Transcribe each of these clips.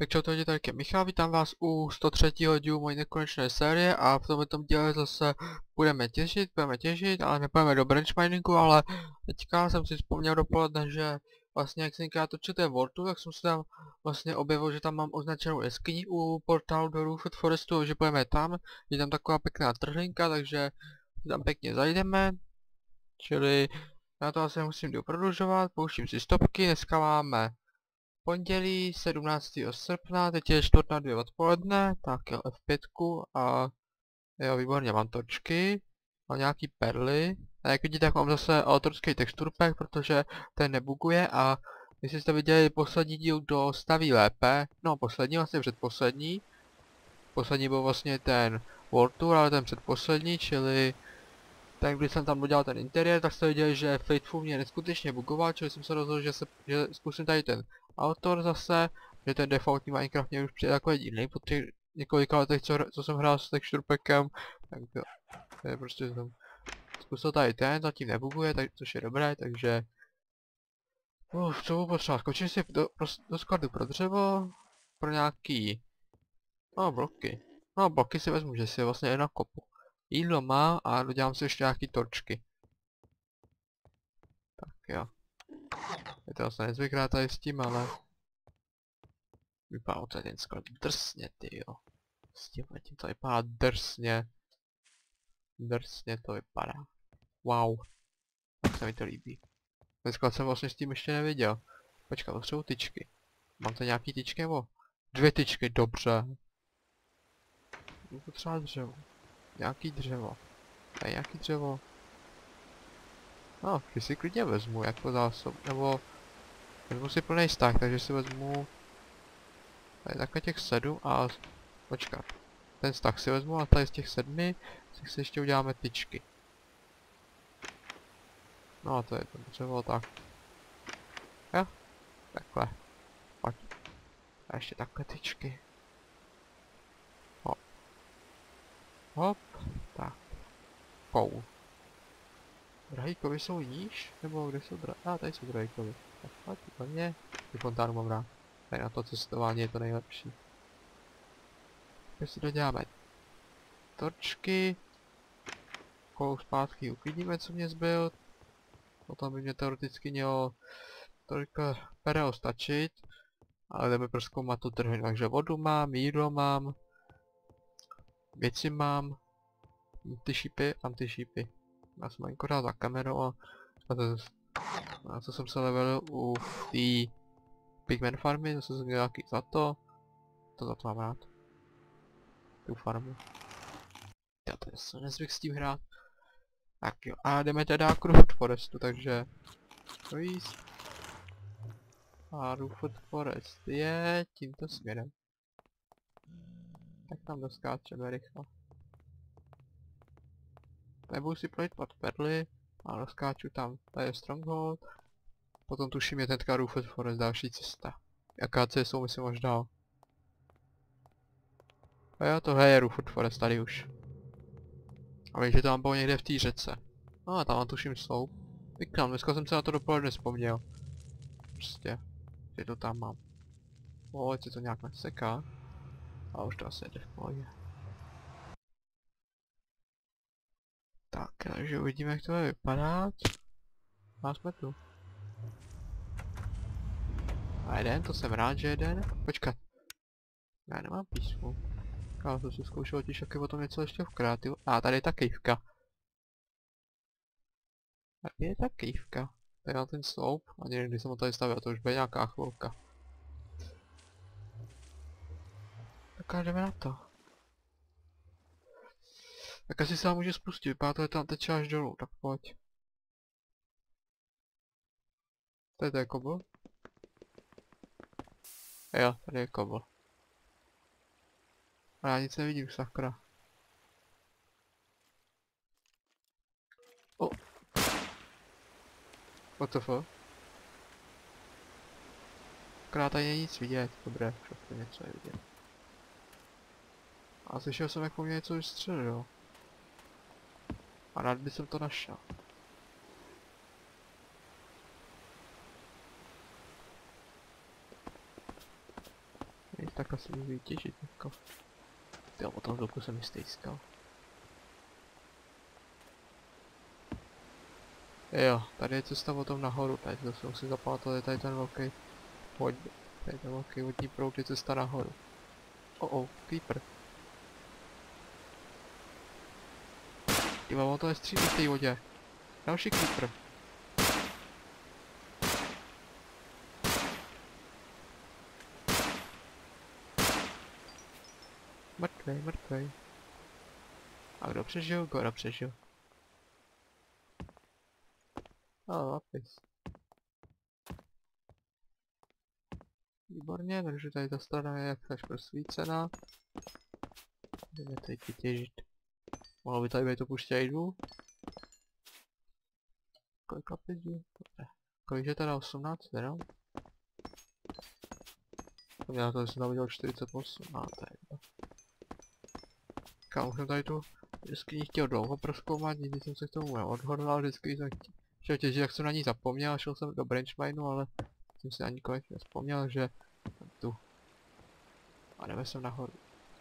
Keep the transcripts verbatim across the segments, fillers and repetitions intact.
Tak čau, tady je Michal, vítám vás u sto třetího dílu mojí nekonečné série a v tomto díle zase budeme těžit, budeme těžit, ale nepůjdeme do branch miningu, ale teďka jsem si vzpomněl dopoledne, že vlastně jak jsem tenkrát točil té Worldu, tak jsem si tam vlastně objevil, že tam mám označenou jeskyni u portálu do Roofed Forestu, že půjdeme tam, je tam taková pěkná trhlinka, takže tam pěkně zajdeme, čili já to asi musím doprodlužovat, pouštím si stopky, dneska máme pondělí sedmnáctého srpna, teď je čtvrt na dvě odpoledne, tak jo, F pět a jo, výborně, mám točky, mám nějaký perly, a jak vidíte, tak mám zase autorský texture pack, protože ten nebuguje a jestli jste viděli poslední díl, kdo staví lépe, no poslední, vlastně předposlední, poslední byl vlastně ten World Tour, ale ten předposlední, čili tak když jsem tam dodělal ten interiér, tak jste viděli, že Faithful mě neskutečně bugoval, čili jsem se rozhodl, že, se, že zkusím tady ten autor zase, že ten defaultní Minecraft mě už přijde takový divný po těch několika letech, co, co jsem hrál s texture packem, tak jo, to je prostě jsem zkusil tady ten, zatím nebuguje, tak, což je dobré, takže uf, co budu potřeba, skočím si do, do skladu pro dřevo, pro nějaký, no bloky, no bloky si vezmu, že si je vlastně jen na kopu. Jídlo má a dodělám si ještě nějaký torčky. Tak jo. Je to vlastně nezvyklá tady s tím, ale vypadá to ten sklad drsně, ty jo. S tím tím to vypadá drsně. Drsně to vypadá. Wow. Tak se mi to líbí. Ten sklad jsem vlastně s tím ještě neviděl. Počkat, potřebuji tyčky. Mám to nějaký tyčky nebo? Dvě tyčky, dobře. Budu potřebovat dřevo. Nějaký dřevo. Tady nějaký dřevo. No, ty si klidně vezmu jako zásob, nebo vezmu si plný stack, takže si vezmu tady takhle těch sedm a počkat, ten stack si vezmu a tady z těch sedmi si ještě uděláme tyčky. No to je to dřevo, tak. Jo, takhle. Pojď. A ještě takhle tyčky. Hop. Hop, tak. Kou. Drahýkovy jsou níž? Nebo kde jsou drahý? A ah, tady jsou drahýkovy. Tak pojď, úplně. Tu fontánu mám rád. Tady na to cestování je to nejlepší. Teď si doděláme torčky. Kolou zpátky uklidíme, co mě zbyl. Potom by mě teoreticky mělo toliko pereo stačit. Ale jdeme prozkoumat tu trhlinu. Takže vodu mám, jídlo mám. Věci mám. Ty šípy, mám ty šípy. Já jsem akorát za kamerou a na co jsem se levelil u té Pigman farmy, zase jsem nějaký za to. To za to mám rád. Tu farmu. Já to se nezvyk s tím hrát. Tak jo, a jdeme teda k Roofed Forestu, takže... Víc. A Roofed Forest je tímto směrem. Tak tam doskáčeme rychle. Nebudu si projít pod perly, ale doskáču tam. Tady je Stronghold. Potom tuším je teďka Roofed Forest, další cesta. Jaká cesta jsou, myslím, až dál. A jo, tohle je Roofed Forest tady už. A vím, že tam bylo někde v té řece. No a tam mám tuším sloup. Vykám, dneska jsem se na to dopoledne vzpomněl. Prostě, že to tam mám. O, ať se to nějak neseká. A už to asi jde v pohodě. Tak, takže uvidíme, jak to bude vypadat. A jsme tu. A jeden, to jsem rád, že jeden. Počkat. Já nemám písmu. Já to si zkoušel tiž, jak je potom něco ještě v kreativu. A tady je ta kejvka. Tady je ta kejvka. Tady na ten sloup. A někdy, když jsem ho tady stavil, to už bude nějaká chvilka. Tak jdeme na to. Tak asi se vám může spustit, vypadá to, že tam teče až dolů, tak pojď. Tady to je kobl? Jo, tady je kobl. A já nic nevidím, sakra. O! What the fuck? Akorát tady není nic vidět, dobré, všechno něco je vidět. A slyšel jsem, jak po mě něco vystřelil. A rád by jsem to našel. tak asi můžu vytěžit jako. Jo, o tom zvuku jsem mi stejskal. Jo, tady je cesta potom nahoru, tady to se musím zapamatovat, tady ten velký vodní, tady ten velký vodní proud je cesta nahoru. Oh oh, creeper. Jo, to je střílí v té vodě. Další creeper. Mrtvej, mrtvej. A kdo přežil? Gora přežil. A lapis. Výborně, takže tady ta strana je jak až prosvícená. Jdeme tady vytěžit. Mohlo by tady být opuštějdu. Kolik lapis jdu? Dobře. Kolik je teda osmnáct, ne? Já to jsem tam viděl čtyřicet osm, a to je jedno. Kámo, jsem tady tu jeskyni chtěl dlouho prozkoumat, nikdy jsem se k tomu neodhodlal, vždycky jsem chtěl těžit, jak jsem na ní zapomněl, šel jsem do branch mineu, ale jsem si ani konečně vzpomněl, že tu. A jdeme sem nahoru.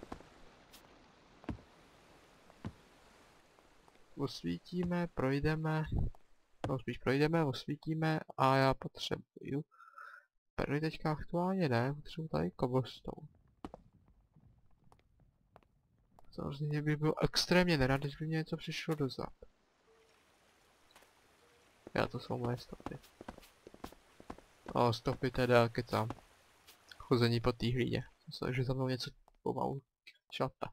Osvítíme, projdeme, no spíš projdeme, osvítíme a já potřebuju. První teďka aktuálně ne, potřebuji tady cobblestone. Samozřejmě bych byl extrémně nerad, když by mě něco přišlo dozad. Já to jsou moje stopy. O, stopy teda, kecám. Chození po té hlíně. Myslím, že za mnou něco pomalu šlapa.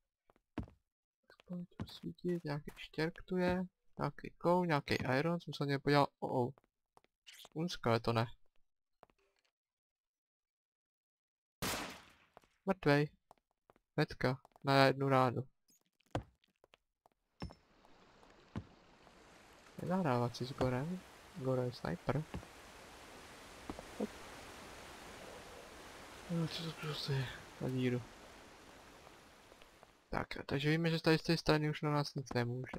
Pojď osvítit, nějaký štěrk tu je, nějaký kou, nějaký iron, jsem se na něj podíval, oh oh. Unska, to ne. Mrtvej. Hnedka, na jednu ránu. Nezahrávat si s Gorem. Gore je sniper. No, co to prostě je na díru. Tak, takže víme, že tady z té strany už na nás nic nemůže.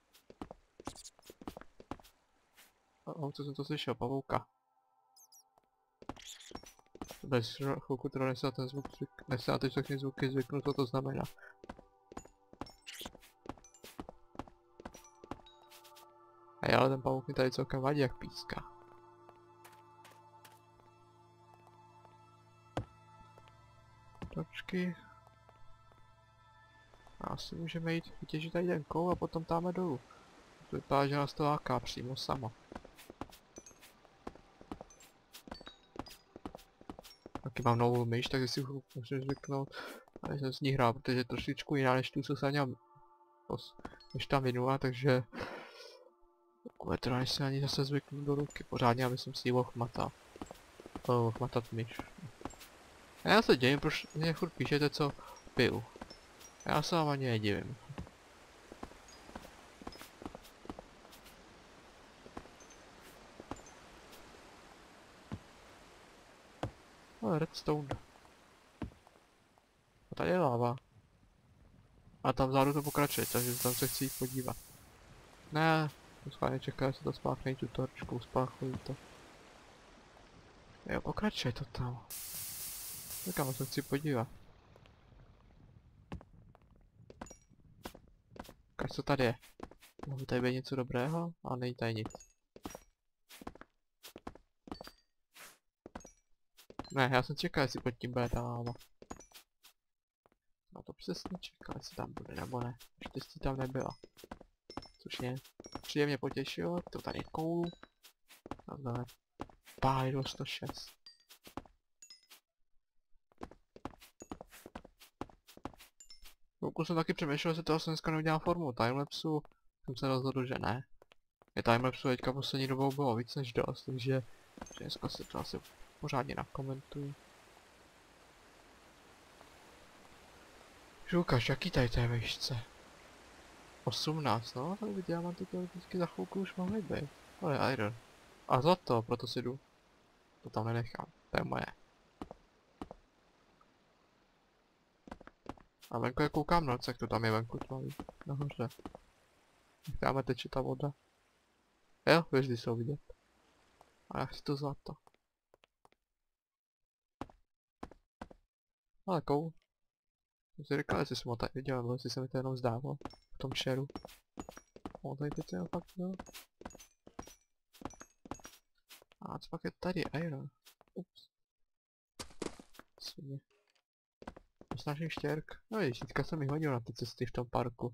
Oh, co jsem to slyšel, pavouka. Bez chvilku teda než se na ten zvuk zvyk, než se na ty všechny zvuky zvyknu, co to znamená. A ale ten pavouk mi tady celkem vadí, jak píská. Točky. Asi můžeme jít vytěžit tady ten kou a potom táme dolů. To vypadá, že nás to láká přímo sama. Taky mám novou myš, takže si musím zvyknout. Ale jsem s ní hrál, protože je trošičku jiná než tu, co jsem měl než ta minula, takže takové teda, než se na ní zase zvyknu do ruky, pořádně, aby jsem si ji mohl chmatat. Oh, chmatat myš. A já se dělím, proč mě furt píšete, co piju. Já se vám ani nedivím. No, redstone. A tady je láva. A tam vzadu to pokračuje, takže tam se chci jít podívat. Ne, to schválně čeká, jestli to spáchne tu torčku, spáchují to. Jo, pokračuje to tam. Tak kam se chci podívat. Ukaž, co tady je. Mohu tady být něco dobrého? Ale není tady nic. Ne, já jsem čekal, jestli pod tím bude ta láva. No to přesně čekal, jestli tam bude nebo ne. Štěstí tam nebyla. Což mě příjemně potěšilo, to tady je koulu. Takhle. Pájdo sto šest. Pokud jsem taky přemýšlel, jestli toho jsem dneska neudělal formu timelapsu, jsem se rozhodl, že ne. Je timelapsu teďka poslední dobou bylo víc než dost, takže dneska si to asi pořádně nakomentuji. Žukaš, jaký tady té výšce? osmnáct, no, tak by diamanty to vždycky za chvilku už mohly být. Ale iron. A zlato, proto si jdu. To tam nenechám, to je moje. A venku je koukám noc, jak to tam je venku tmavý. Nahoře. Necháme teče ta voda. Jo, hvězdy jsou vidět. A já chci to zlato. Ale kou. Jsem si říkal, jestli jsem ho tady viděl, nebo jestli se mi to jenom zdálo. V tom šeru. O, tady teď jsem fakt byl. A co pak je tady? Iron. Ups. Svině. Snažím štěrk. No ježiš, teďka jsem mi hodil na ty cesty v tom parku.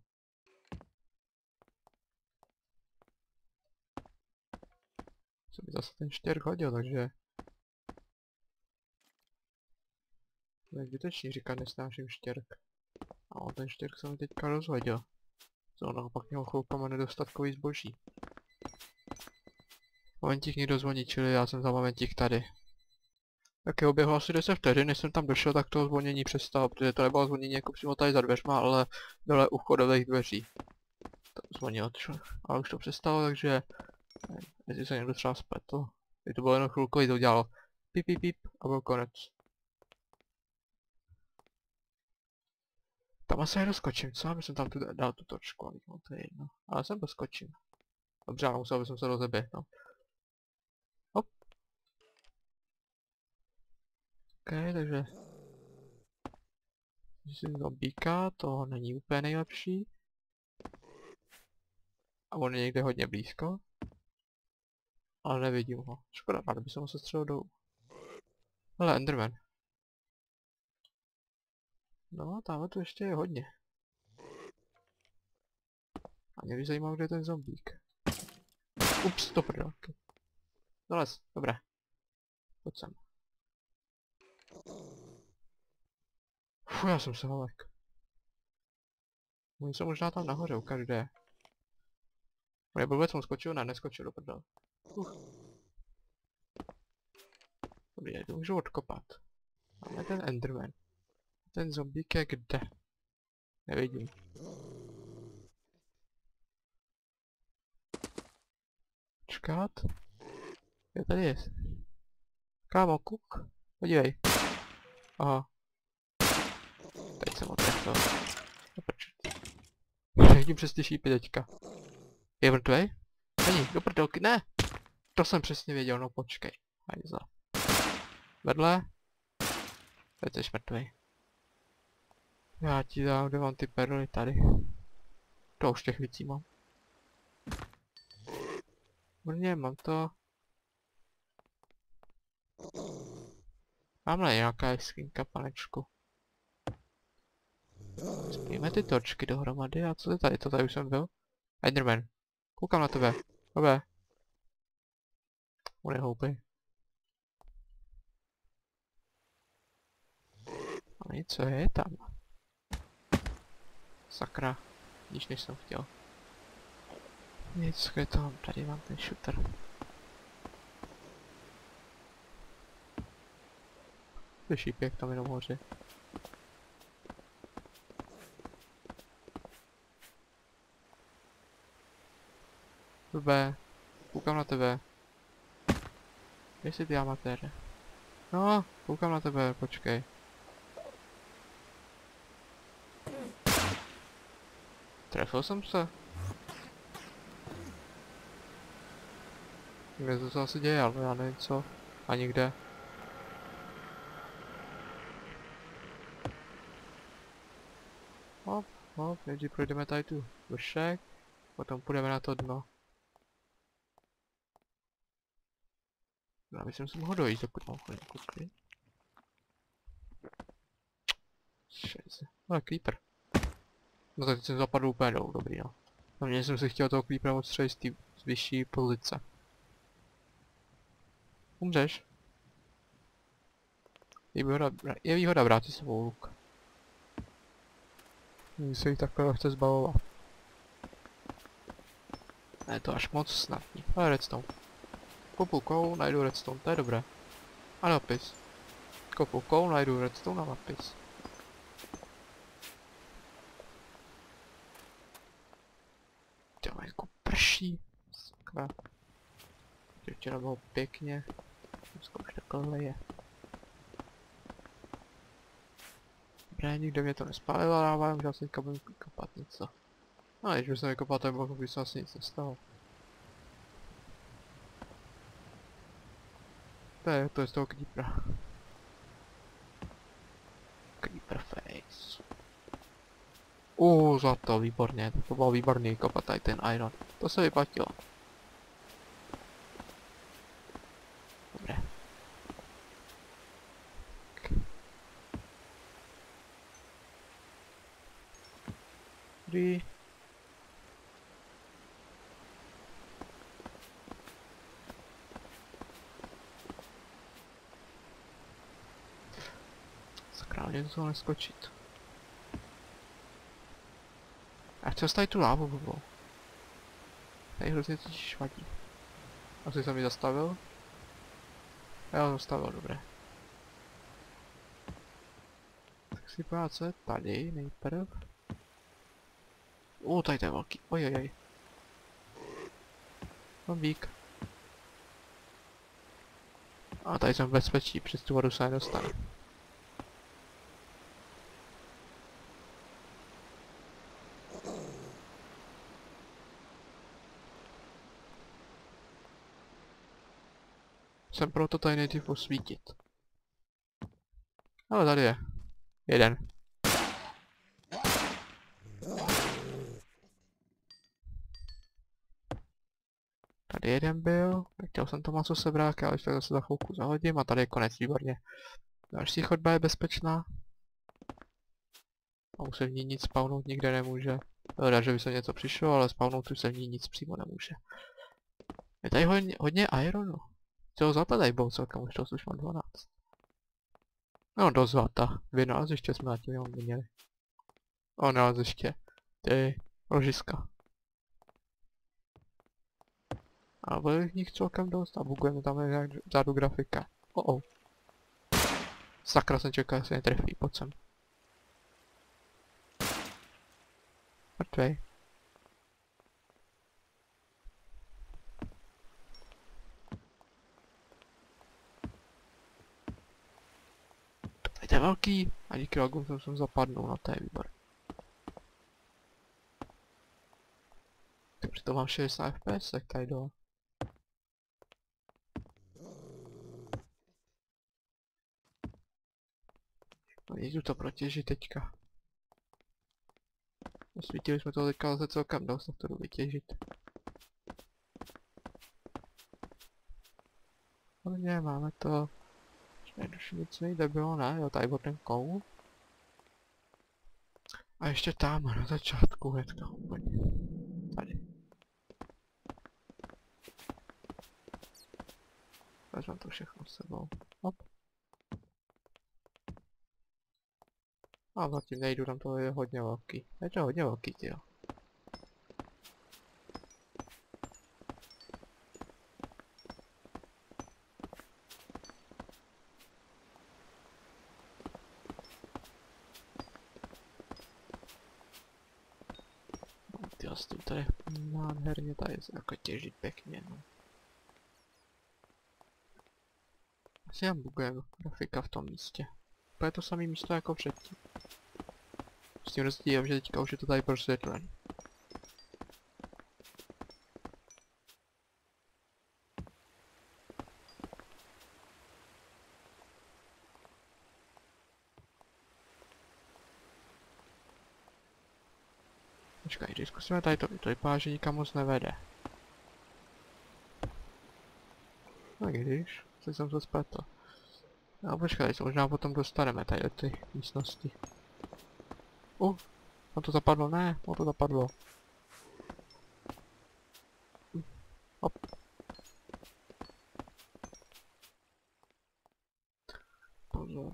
Co mi zase ten štěrk hodil, takže... To je zbytečný říkat, nesnáším štěrk. A on ten štěrk se mi teďka rozhodil. Co naopak měl chloupama nedostatkový zboží. Momentík někdo zvoní, čili já jsem za momentík tady. Tak jo, běhlo asi deset vteřin, než jsem tam došel, tak toho zvonění přestalo, protože to nebylo zvonění jako přímo tady za dveřma, ale dole u vchodových dveří. To zvonilo, ale už to přestalo, takže... Nevím, jestli se někdo třeba spletl. Teď to bylo jenom chvilkový, to udělalo pip pip pip a byl konec. Tam asi nedoskočím, co? My jsem tam tu dal tu točku, no to je jedno. Ale sem doskočím. Dobře, ale musel bych se rozeběhnout. Hop. Ok, takže... Myslím, zombíka, to není úplně nejlepší. A on je někde hodně blízko. Ale nevidím ho. Škoda, ale by se musel střelit dolů. Ale Enderman. No, tamhle tu ještě je hodně. A mě by zajímalo, kde je ten zombík. Ups, to prdelky. Dolez, dobré. Pojď sem. Fuh, já jsem se holek. Oni jsou možná tam nahoře, ukáž kde je. On je blbec, on skočil, ne, neskočil do prdele. Uh. Dobrý, já to můžu odkopat. Máme ten Enderman. Ten zombík je kde? Nevidím. Čekat? Je tady je. Kámo, kuk. Podívej. Aha. Teď jsem otrefil. Vidím přes ty šípy teďka. Je mrtvej? Není, do prdelky, ne! To jsem přesně věděl, no počkej. Hajzla. Vedle. Teď jsi mrtvej. Já ti dám, kde mám ty perly, tady. To už těch věcí mám. Brně, mám to. Mámhle nějaká skrinka, panečku. Spíme ty točky dohromady a co je tady, to tady už jsem byl? Enderman. Koukám na tebe. Dobré. On je hloupý. A něco je tam. Sakra. Nic než jsem chtěl. Nic je tam, tady mám ten shooter. To je šípěk tam jenom hoře. Blbé. Koukám na tebe. Kde jsi ty amatéře? No, koukám na tebe, počkej. Trefil jsem se. Kde to se asi děje, ale já nevím co. Ani kde. Hop, hop, nejdřív projdeme tady tu vršek. Potom půjdeme na to dno. Já bych si mohl dojít, dokud mám chodit kutky. Šejse. Ale creeper. No tak teď jsem zapadl úplně dolů, dobrý no. Na mě jsem si chtěl toho creepera odstřelit z té vyšší pozice. Umřeš? Je výhoda, je výhoda brát si svou luk. Když se jí takhle lehce zbavovat. Je to až moc snadný. Ale redstone. Kopu kou, najdu redstone, to je dobré. A napis. Kopu kou, najdu redstone a napis. Tělo jako prší. Sakra. Včera bylo pěkně. Dneska už takhle je. Dobré, nikdo mě to nespálilo, ale já můžu asi teďka budu kopat něco. No, když bych se vykopal ten blok, by se asi nic nestalo. To je, to je z toho creepera. Ok, Uh, zlato, výborně, to bylo výborný kopat tady ten iron. To se vyplatilo. Dobré. Dobrý. Sakra, mě to neskočit. Já chci zastavit tu lávu, blbou. Tady hrozně totiž vadí. Asi jsem mi zastavil? Já zastavil, dobré. Tak si podívat, co je tady nejprv. U, tady to je velký, ojojoj. Zombík. A tady jsem v bezpečí, přes tu vodu se nedostane. Jsem proto tady nejdřív osvítit. Ale tady je. Jeden. Tady jeden byl. Chtěl jsem to maso sebrat, ale ještě zase za chvilku zahodím a tady je konec, výborně. Další chodba je bezpečná. A už se v ní nic spawnout nikde nemůže. Teda, že by se něco přišlo, ale spawnout už se v ní nic přímo nemůže. Je tady hodně, hodně ironu. Čeho zlata tady bylo celkem, už to už mám dvanáct. No do zlata. Dvě náleziště jsme na tím jenom měli. O, náleziště. Ty ložiska. A bude v nich celkem dost a bugujeme tam nějak vzadu grafika. Oh oh. Sakra, jsem čekal, že se netrefí, pojď sem. Mrtvej. To je velký. A díky lagům jsem sem zapadnul, no to je výbor. Takže to mám šedesát F P S tady dole. No jdu to protěžit teďka. Osvítili jsme to teďka zase celkem dost, tak to jdu vytěžit. Ale ne, máme to... Už nic nejde bylo, ne? Jo, tady byl ten koul. A ještě tam, na začátku hnedka úplně. Tady. Vezmeme to všechno s sebou. Hop. A zatím nejdu, tam to je hodně velký. Je to hodně velký, tyjo. No, tyjo, s tím tady nádherně tady se jako těžit pěkně, no. Asi jen buguje grafika v tom místě. To je to samé místo jako předtím. S tím rozdílem, že teďka už je to tady prosvětlený. Počkej, když zkusíme tady to, to vypadá, že nikam moc nevede. No když, tak jsem to spletl. No počkej, se možná potom dostaneme tady do ty místnosti. Uh, on to zapadlo, ne, on to zapadlo. Uh, hop. Pozor.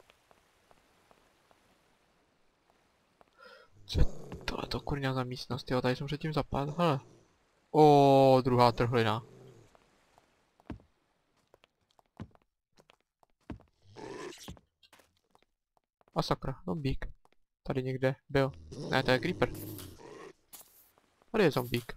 Co je tohleto kurňa za místnost, jo, tady jsem předtím zapadl, hele. O, druhá trhlina. A sakra, zombík. Tady někde byl. Ne, to je creeper. Tady je zombík.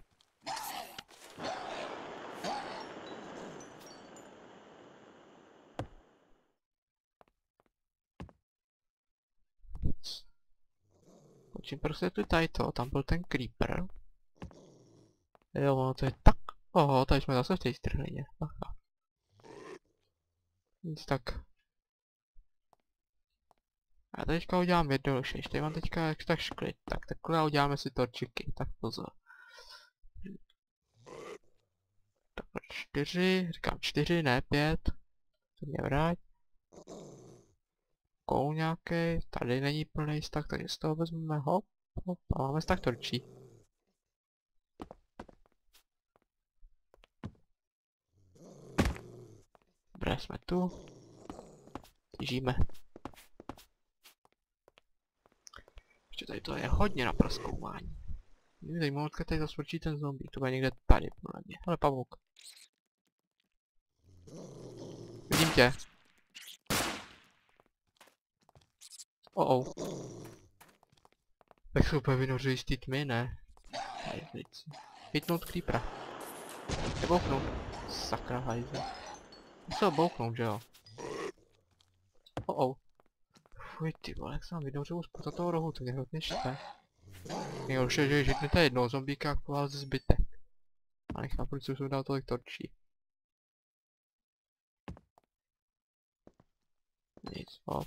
Počím prostě tu tady to, tam byl ten creeper. Jo, ono to je tak. Oho, tady jsme zase v té strhlině. Aha. Nic tak. A teďka udělám jednoduše, tady mám teďka jak tak šklit, tak takhle uděláme si torčiky, tak pozor. Takhle čtyři, říkám čtyři, ne pět, to mě vrát. Koul nějaký, tady není plný stack, takže z toho vezmeme hop, hop a máme stack torčí. Dobré, jsme tu. Těžíme. Ještě tady to je hodně na prozkoumání. Mě zajímalo, odkud tady zase určitý ten zombie, to bude někde tady, podle mě. Ale pavouk. Vidím tě. Oh oh. Tak se úplně vynořují z té tmy, ne? Hitnout creepera. Nebouknout. Sakra hajze. Musel bouknout, že jo? Oh oh. Fuj ty vole, jak se nám vynořil spod toho rohu, to mě hrozně štve. Nejhorší je, že žitnete jednoho zombíka a po vás zbytek. A nechápu, proč jsem dal tolik torčí. Nic, hop.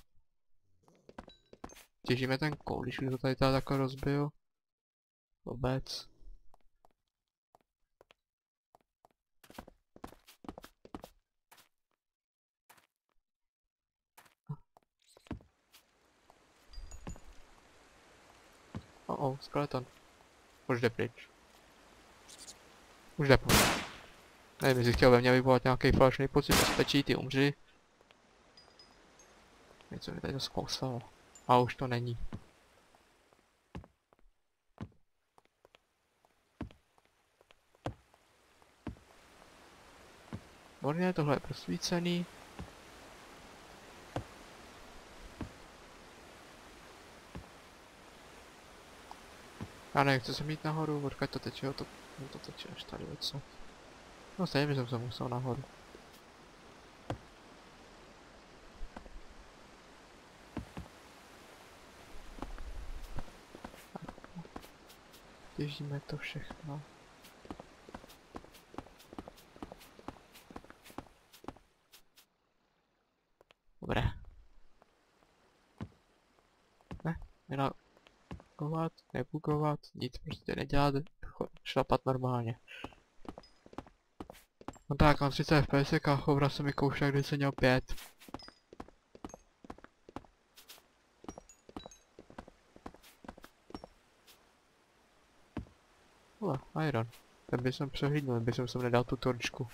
Těžíme ten koul, když už to tady teda takhle rozbil. Vůbec. Oh oh, skeleton. Už jde pryč. Už jde pryč. Nevím, jestli chtěl ve mně vyvolat nějaký falešný pocit bezpečí, ty umři. Něco mi tady to zkousalo. A už to není. Borně, tohle je prosvícený. Já nechci se mít nahoru, odkud to teče, to, no to teče až tady odsud. No stejně jsem se musel nahoru. Těžíme to všechno. Dobré. Ne, nebugovat, nebugovat, nic prostě nedělat, šlapat normálně. No tak, mám třicet F P S a Chovra se mi koušel, když jsem měl pět. Ule, iron. Ten by jsem přehlídnul, by jsem sem nedal tu torčku.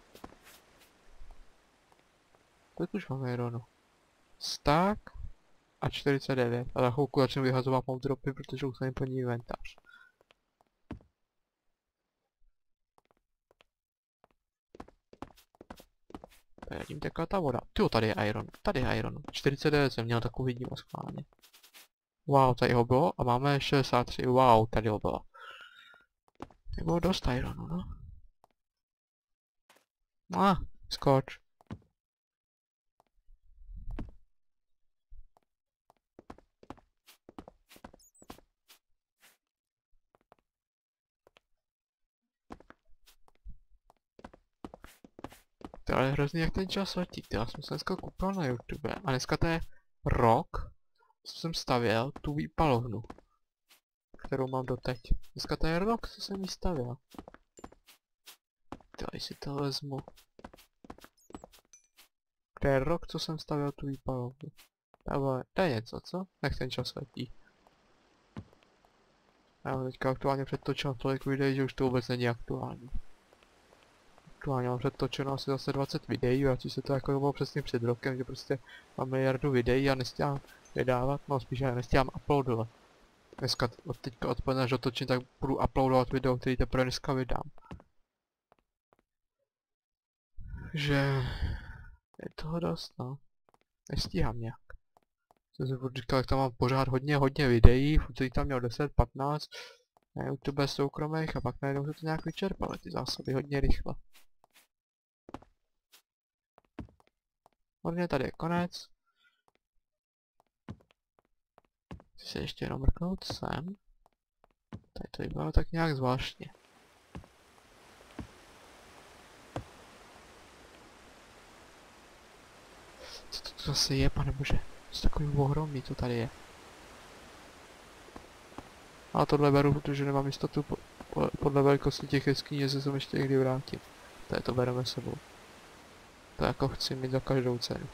Kolik už mám ironu? Stack a čtyřicet devět. A za chvilku začnu vyhazovat mob dropy, protože už jsem plný inventář. Vidím taková ta voda. Tyjo, tady je iron. Tady je iron. čtyřicet devět jsem měl takový vidím schválně. Wow, tady ho bylo a máme šedesát tři. Wow, tady ho bylo. Bylo dost ironu, no. Ah, skoč. To je hrozný, jak ten čas letí. Já jsem se dneska koupil na YouTube a dneska to je rok, co jsem stavěl tu výpalovnu, kterou mám doteď. Dneska to je rok, co jsem ji stavěl. Tady si to vezmu. To je rok, co jsem stavěl tu výpalovnu. To je něco, co? Jak ten čas letí. Já mám teďka aktuálně přetočil tolik videí, že už to vůbec není aktuální. Aktuálně mám přetočeno asi zase dvacet videí, vrací se to jako bylo přesně před rokem, že prostě mám miliardu videí a nestíhám vydávat, no spíš já nestíhám uploadovat. Dneska od teďka odpoledne, až dotočím, tak budu uploadovat video, který teprve dneska vydám. Že je toho dost, no. Nestíhám nějak. Jsem si furt říkal, jak tam mám pořád hodně, hodně videí, furt jsem tam měl deset, patnáct na YouTube soukromých a pak najednou se to nějak vyčerpaly ty zásoby hodně rychle. Hodně tady je konec. Chci se ještě jenom mrknout sem. Tady to vypadalo tak nějak zvláštně. Co to tu to zase je, panebože? To je takový ohromný, co tady je. A tohle beru, protože nemám jistotu po, po, podle velikosti těch jeskyní, že se sem ještě někdy vrátím. To je to bereme sebou. To jako chci mít za každou cenu.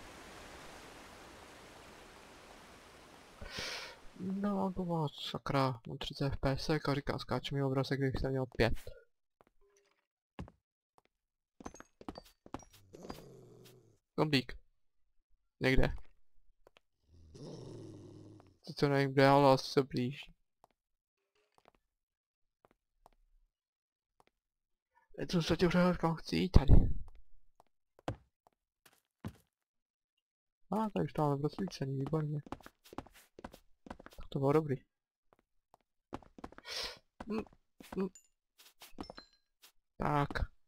No to má sakra, mám třicet F P S a říkám, skáče mi obrazek, kdybych jsem měl pět. Zombík. Někde. To to nevím kde, ale asi se blíží. Je to se tě už kam chci jít tady. A, ah, tady už tam máme rozsvícený, výborně. Tak to bylo dobrý. Mm, mm. Tak.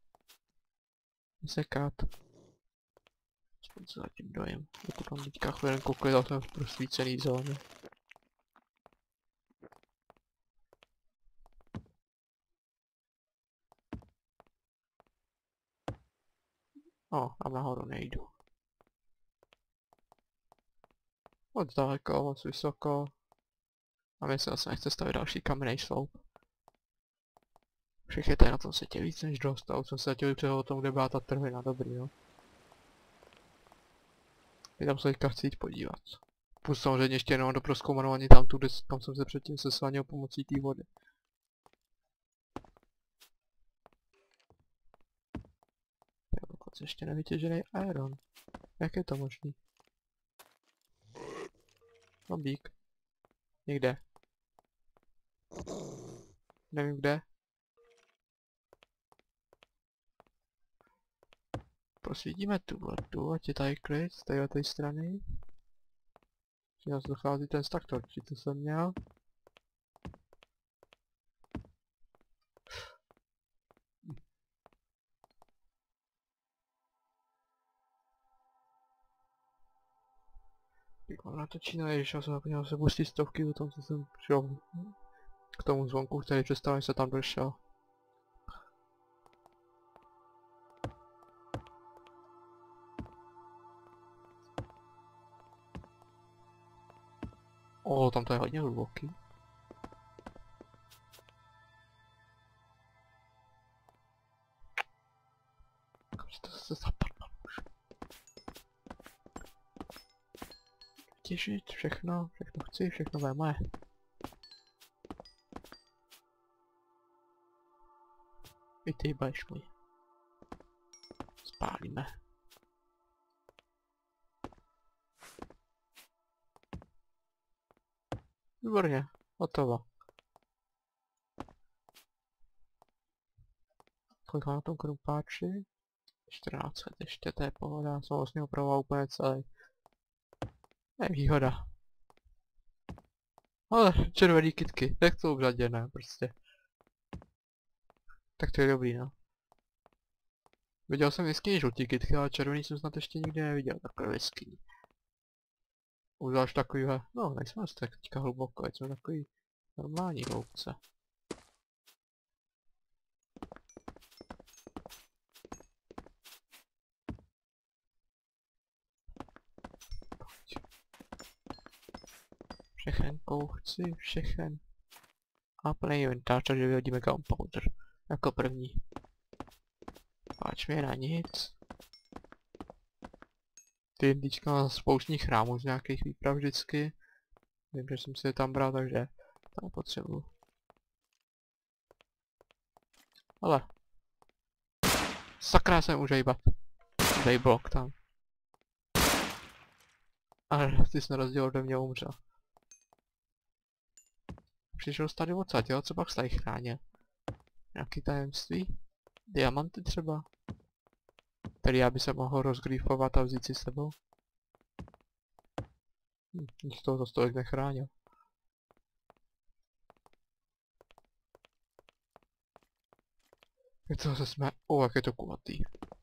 Sekat. Aspoň se zatím dojem. Jako tam teďka chvílenku klidal jsem v prosvícený zóně. O, a nahoru nejdu. Moc daleko, moc vysoko. A myslím, že se nechce stavit další kamenný sloup. Všech je tady na tom světě víc než dost, a už jsem se zatím přehodl o tom, kde byla ta trhlina, dobrý jo. My tam se teďka chci jít podívat. Půjdu samozřejmě ještě jenom do prozkoumanování tam tu, kam jsem se předtím seslanil pomocí té vody. Jo, dokonce ještě nevytěžený iron. Jak je to možný? Zombík. Někde. Nevím kde. Prosvítíme tu vodu, ať je tady klid z téhle strany. Že nás dochází ten stack torčí, to jsem měl. Jak mám natočí, no ježiš, já jsem zapomněl se pustit stovky o tom, co jsem šel k tomu zvonku, který představím se tam došel. O, tam to je hodně hluboký. Kam se to zase zapadlo už? Těžit všechno, všechno chci, všechno veme. I ty budeš můj. Spálíme. Výborně, hotovo. Kolik mám na tom krumpáči? čtrnáct let ještě, to je pohoda, jsem vlastně opravoval úplně celý. To je výhoda. Ale červený kytky, jak to obřaděné prostě. Tak to je dobrý, no. Viděl jsem whisky žlutý kytky, ale červený jsem snad ještě nikdy neviděl, takové whisky. Uzváš takovýhle, no nejsme asi tak teďka hluboko, jsme takový normální hloubce. Všechen chci, všechen. A plný inventář, takže vyhodíme gunpowder. Jako první. Páč mě na nic. Ty jednička má spouštní chrámů z nějakých výprav vždycky. Vím, že jsem si je tam bral, takže to nepotřebuju. Ale. Sakra, jsem už hejbat. Dej blok tam. Ale ty jsi na rozdíl ode mě umřel. Přišel jsi tady odsad, jo? Co pak jsi tady chránil? Nějaký tajemství? Diamanty třeba? Tady já by se mohl rozgrýfovat a vzít si s sebou. Hm, nic toho to stolik nechránil. Je to zase jsme... O, jak je to kulatý.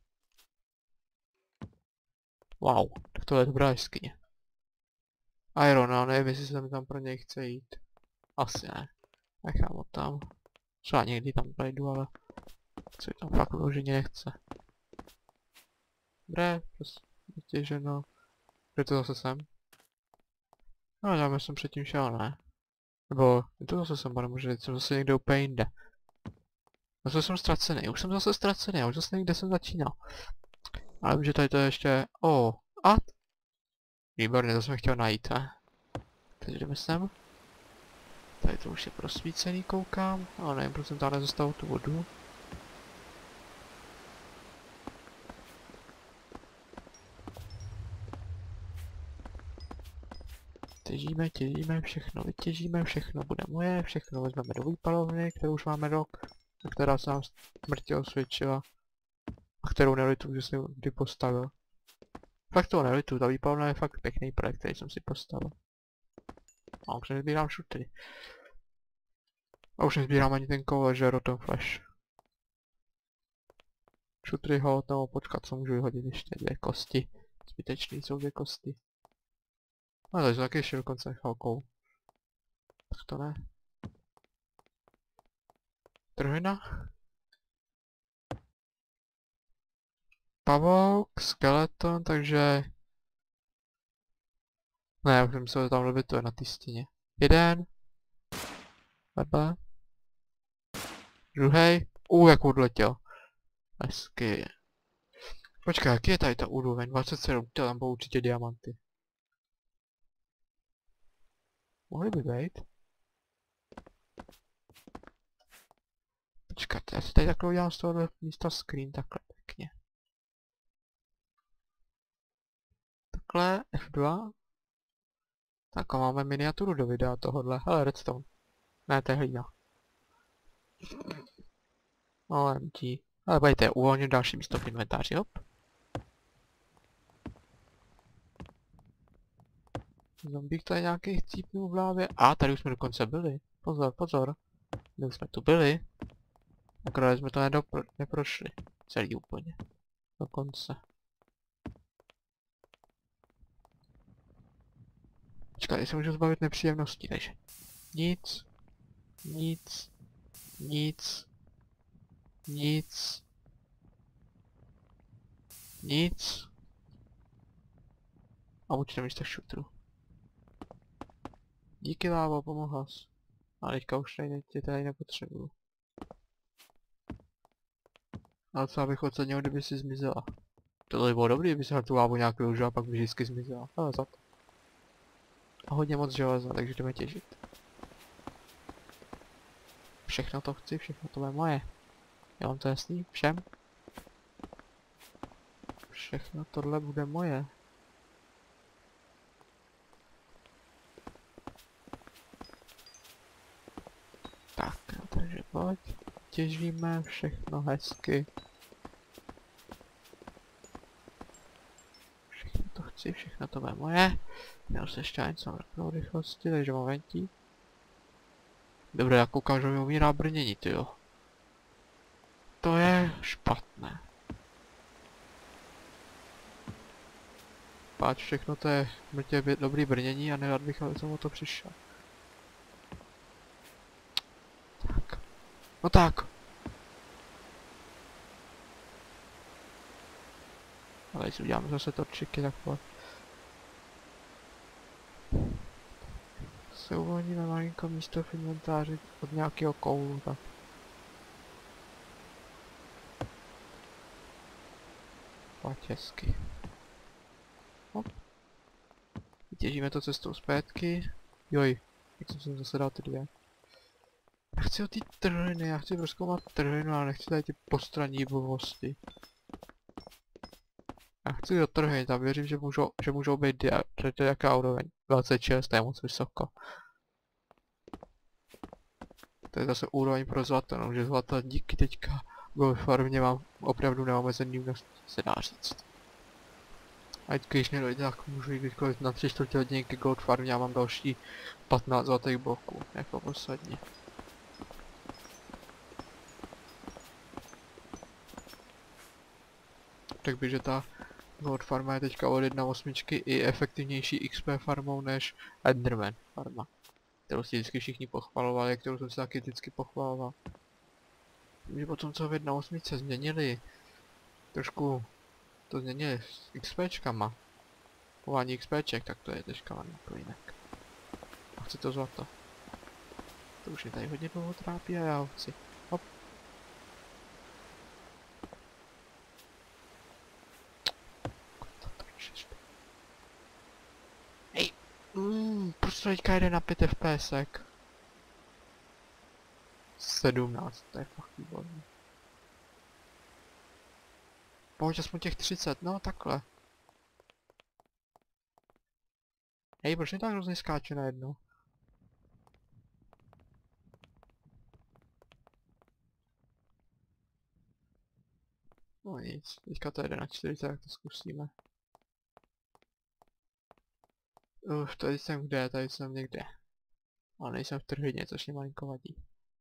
Wow, tak to je dobrá jeskyně. Iron, no nevím, jestli se mi tam pro něj chce jít. Asi ne. Nechám ho tam. Třeba někdy tam projdu, ale... Co tam fakt vyloženě nechce. Dobré, prostě vytěženo. Kde to zase jsem? No, já jsem předtím šel, ne? Nebo, je to zase jsem, nebo že jsem zase někde úplně jinde. Zase jsem ztracený, už jsem zase ztracený, už zase někde jsem začínal. Ale vím, že tady to je ještě... O, oh, a? Výborně, to jsem chtěl najít, ne? Teď jdeme sem. Tady to už je prosvícený, koukám. Ale nevím, proč jsem tam nezastavil tu vodu. Těžíme, těžíme, všechno vytěžíme, všechno bude moje, všechno vezmeme do výpalovny, kterou už máme rok, a která se nám smrtě osvědčila. A kterou nelituju, že jsem kdy postavil. Fakt toho nelituju, ta výpalovna je fakt pěkný projekt, který jsem si postavil. A už nezbírám šutry. A už nezbírám ani ten koule, že Rotom Flash. Šutry hold, nebo počkat, co můžu vyhodit ještě dvě kosti. Zbytečný jsou dvě kosti. No, takže taky ještě dokonce nechal kou. Tak to ne. Trhina. Pavouk, skeleton, takže... Ne, já už jsem myslel, že tam levituje na té stěně. Jeden. Vedle. Druhej. U, jak odletěl. Hezky. Počkej, jaký je tady ta úroveň? dvacet sedm, to tam budou určitě diamanty. Mohly by být. Počkat, já si tady takhle udělám z tohohle místa screen, takhle pěkně. Takhle, F dva. Tak a máme miniaturu do videa tohohle. Hele, redstone. Ne, to je hlína. O M G. Ale pojďte, uvolnit další místo v inventáři, hop. Zombík tady nějakých cípnů v hlavě. A, tady už jsme dokonce byli. Pozor, pozor. My už jsme tu byli. Akorát jsme to nedopro neprošli. Celý úplně. Dokonce. Počkej, já se můžu zbavit nepříjemností, takže. Nic. Nic. Nic. Nic. Nic. A určitě místo šutru. Díky lávo, pomohla jsi. A teďka už tady, tě tady nepotřebuju. Ale co bych ocenil, kdyby si zmizela. To by bylo dobrý, kdyby se na tu lávu nějak využila a pak by vždycky zmizela. Ale za to. A hodně moc železa, takže jdeme těžit. Všechno to chci, všechno to je moje. Já mám to jasný, všem. Všechno tohle bude moje. Tak, takže pojď. Těžíme všechno hezky. Všechno to chci, všechno to je moje. Měl se ještě něco pro rychlosti, takže momentí. Dobře, já koukám, že mi umírá brnění, tyjo. To je špatné. Páč, všechno to je mrtě dobrý brnění a nerad bych, ale jsem o to přišel. Tak. No tak. Ale když uděláme zase torčiky, tak pojď. Se uvolníme malinko místo v inventáři od nějakého koulu, tak. Pojď hezky. Hop. Vytěžíme to cestou zpátky. Joj, jak jsem sem zase dal ty dvě. Já chci o ty trhliny, já chci prozkoumat trhlinu, ale nechci tady ty postranní blbosti. Já chci do trhlin, tam věřím, že můžou, že můžou být dia, že to je jaká úroveň. dvacet šest, to je moc vysoko. To je zase úroveň pro zlato, no, že zlato díky teďka ve farmě mám opravdu neomezený množství, se dá říct. A když nedojde, tak můžu jít kdykoliv na tři čtvrtě hodinky gold farmě a mám další patnáct zlatých bloků, jako posledně. Tak by, že ta gold farma je teďka od jedna osm i efektivnější X P farmou než Enderman farma. Kterou si vždycky všichni pochvalovali, kterou jsem si taky vždycky pochvaloval. Že potom co v jedna osm změnili, trošku to změnili s XPčkama. Uvání XPček, tak to je teďka malinko jinak. A chci to zlato. To už je tady hodně dlouho trápí a já ho chci. Hop. Hej! Mmm, proč to teďka jde na pět F P S ek? sedmnáct, to je fakt výborný. Pojď aspoň těch třicet, no takhle. Hej, proč mi tak hrozně skáče najednou? No nic, teďka to jede na čtyřicet, tak to zkusíme. Uf, tady jsem kde, tady jsem někde. Ale nejsem v trhyně, což mě malinko vadí.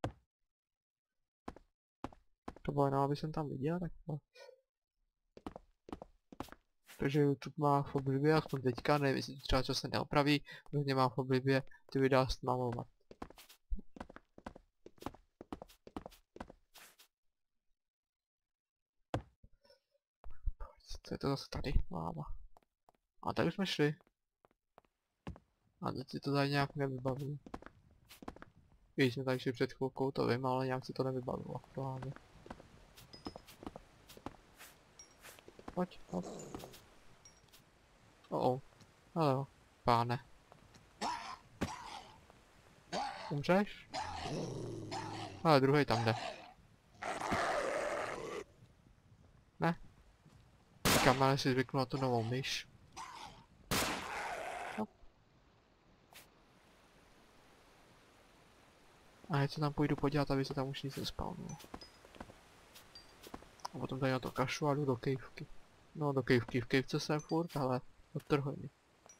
To bylo jenom, aby jsem tam viděl, tak to... Takže YouTube má v oblibě, aspoň teďka, nevím, jestli to třeba čas se neopraví, hodně má v oblibě ty videa stmalovat. Co je to zase tady? Láva. A tady už jsme šli. A teď si to tady nějak nevybavilo. Když jsme tady šli před chvilkou, to vím, ale nějak si to nevybavilo aktuálně. Pojď, hop. Oh oh. Hello, páne. Umřeš? Ale druhý tam jde. Ne. Kamele si zvyknu na tu novou myš. Hop. A teď se tam půjdu podívat, aby se tam už nic nespawnulo. A potom tady na to kašu a jdu do kejvky. No do kejvky, v kejvce jsem furt, ale do trhojny.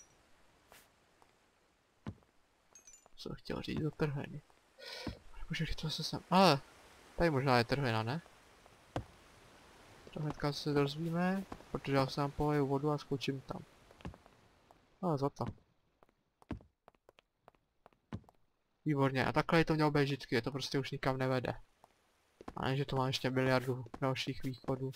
Co jsem chtěl říct, do trhojny. Bože, to se sem... Ale, tady možná je trhojna, ne? To hnedka se dozvíme, protože já se tam poleju vodu a skočím tam. Ale zlato. Výborně, a takhle to mělo být vždycky, je to prostě už nikam nevede. A ne, že to má ještě miliardu dalších východů.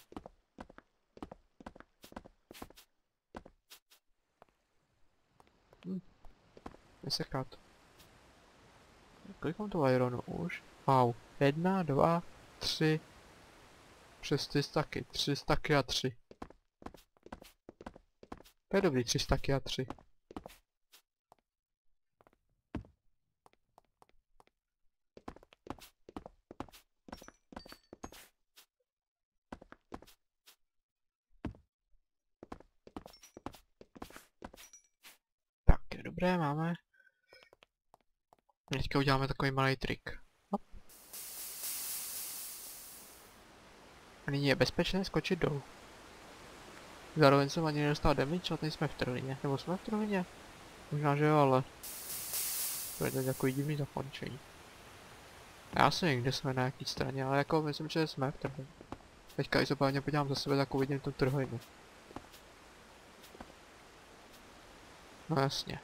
Hm. Vysekat. Kolik mám to ironu už? Wow. Jedna, dva, tři. Přes tři staky. Tři staky a tři. To je dobrý, tři staky a tři. Tak, je dobré, máme. Teďka uděláme takový malý trik. Hop. A nyní je bezpečné skočit dolů. Zároveň jsem ani nedostal damage, a teď jsme v trhlině. Nebo jsme v trhlině? Možná, že jo, ale... To je to takový divný zakončení. Já si někde jsme na jaký straně, ale jako myslím, že jsme v trhlině. Teďka i zopávně podívám za sebe, tak uvidím tu trhlinu. No jasně.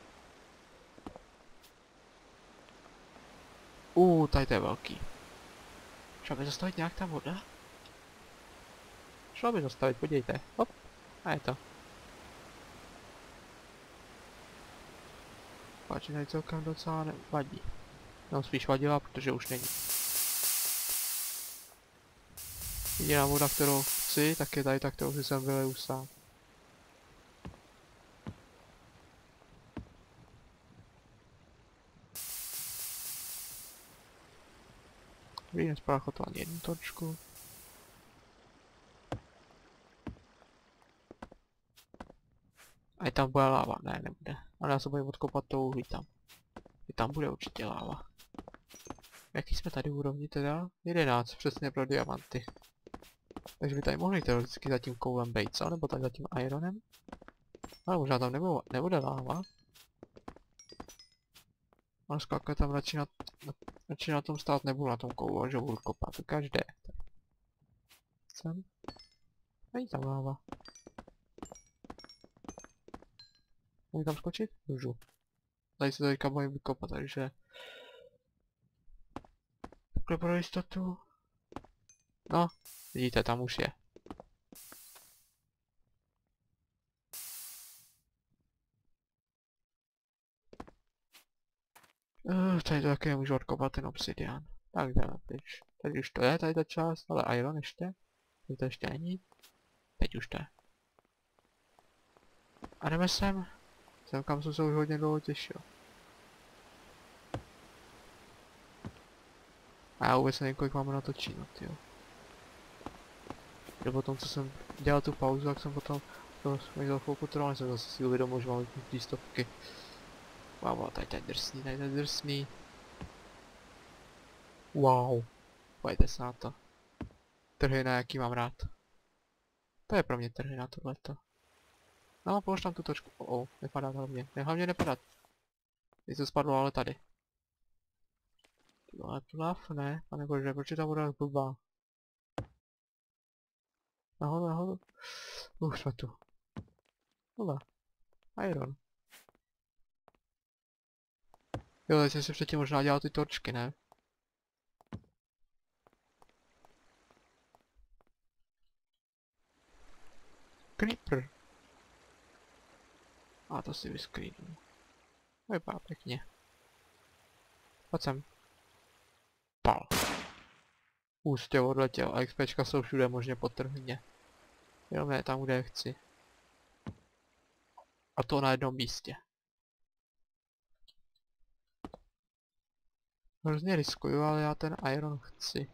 Uuu, tady to je velký. Šla by zastavit nějak ta voda? Šla by zastavit, podívejte. Hop. A je to. Páči, tady celkem docela nevadí. No spíš vadila, protože už není. Jediná voda, kterou chci, tak je tady ta, kterou si jsem vyleju sám. Dobrý, nespáchal to ani jednu točku. A je tam bude láva, ne, nebude. Ale já se bojím odkopat to uhlí tam. I tam bude určitě láva. Jaký jsme tady úrovni teda? jedenáct, přesně pro diamanty. Takže by tady mohli teoreticky za tím koulem bejt, co? Nebo tady za tím ironem? Ale možná tam nebude, nebude láva. Ale skákat tam radši na, na, radši na tom stát nebudu na tom koulu, že budu kopat, to každé. Sem. Není tam láva. Můžu tam skočit? Můžu. Tady se teďka bojím vykopat, takže... Takhle pro jistotu. No, vidíte, tam už je. Uh, tady to taky nemůžu odkopat ten obsidian. Tak jdeme pryč. Tady už to je, tady ta část, ale iron ještě. Tady to ještě není. Teď už to je. A jdeme sem. Sem kam jsem se už hodně dlouho těšil. A já vůbec nevím, kolik máme natočit, no tyjo. Jo, potom co jsem dělal tu pauzu, tak jsem potom to za chvilku trval, jsem zase si uvědomil, že mám ty stovky. Wow, tady to je drsný, tady to je drsný. Wow. Pojďte se na to. Trhina, jaký mám rád. To je pro mě trhina tohleto. No, polož tam tu točku. Oh, oh, nepadá hlavně. Ne, hlavně nepadat. Teď to spadlo, ale tady. Ale tu lav, ne, pane bože, proč je ta voda blbá? Nahoru, nahoru. Už jsme tu. Vole. Iron. Jo, teď jsem si předtím možná dělal ty torčky, ne? Creeper. A to si vyskrýnu. Vypadá pěkně. Pojď sem. Pal. Ústě odletěl a XPčka jsou všude možně po trhně. Jenom ne tam, kde je chci. A to na jednom místě. Hrozně riskuju, ale já ten iron chci.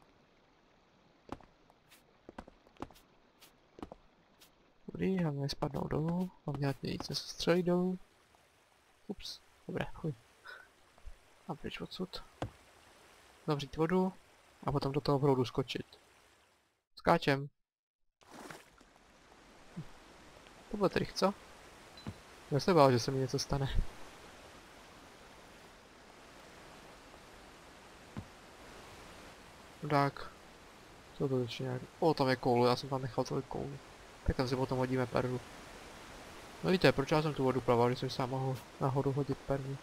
Dobrý, hlavně spadnou dolů. Hlavně ať mě nic nesestřelí dolů. Ups, dobré, chuj. A pryč odsud. Zavřít vodu. A potom do toho proudu skočit. Skáčem. To byl trik, co? Já se bál, že se mi něco stane. Tak. Co to začíná? O, tam je koulu, já jsem tam nechal tolik koulu. Tak tam si potom hodíme perlu. No víte, proč já jsem tu vodu plaval, když jsem sám mohl nahoru hodit perlu.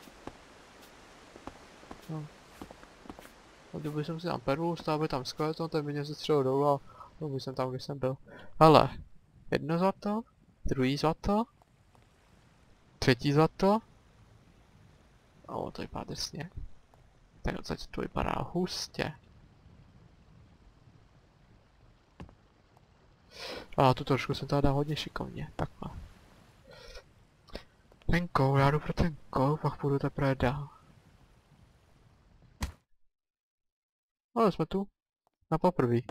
No. Kdyby jsem si tam perlu, stál by tam skeleton, ten by mě zestřelil dolů a no, by jsem tam, kde jsem byl. Ale, jedno zlato, druhý zlato, třetí zlato. O, to vypadá drsně. Ten odsaď to vypadá hustě. A tu trošku jsem teda dal hodně šikovně, takhle. Ten koul, já jdu pro ten koul, pak půjdu teprve dál. Ale jsme tu. Na poprví.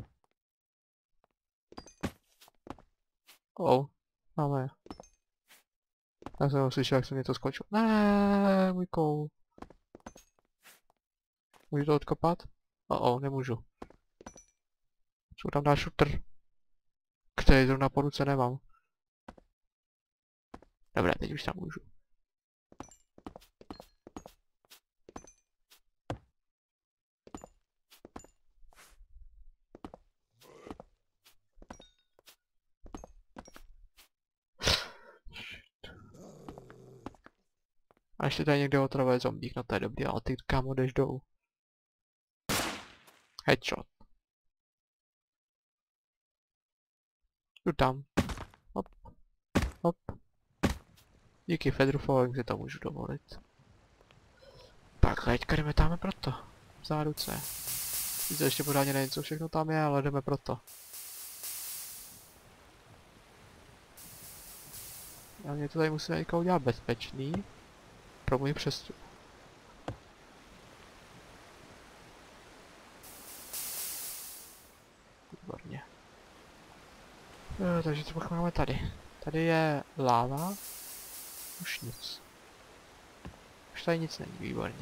Oh, máme je. Já jsem ho slyšel, jak jsem něco skočil. Ne, můj koul. Můžu to odkopat? Oh, oh, nemůžu. Jsou tam dá shooter. Který zrovna po ruce nemám. Dobré, teď už tam můžu. A ještě tady někde otravuje zombík, no to je dobrý, ale ty kámo jdeš dolů. Headshot. Jdu tam. Hop. Hop. Díky Fedru Falling si to můžu dovolit. Tak, teďka jdeme tam proto. V záruce. Víte, ještě pořádně nevím, co všechno tam je, ale jdeme proto. A mě to tady musíme někoho udělat bezpečný. Pro můj přestup. Výborně. E, takže co pak máme tady? Tady je láva. Už nic. Už tady nic není, výborně.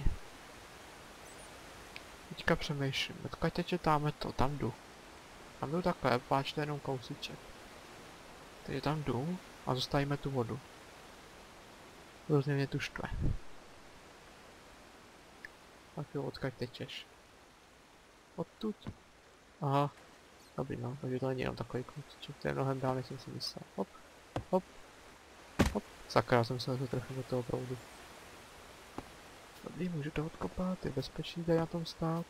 Teďka přemýšlím, odkud teče táme to, tam jdu. Tam jdu takhle, páčte jenom kousíček. Takže tam jdu a zastavíme tu vodu. Hrozně mě tu štve. Tak jo, odkud tečeš? Odtud? Aha. Dobrý no, takže to není jenom takový kousíček, to je mnohem dál, než jsem si myslel. Hop, hop, hop. Sakra, jsem se zatrhl do toho proudu. Dobrý, můžu to odkopat, je bezpečný tady na tom stát.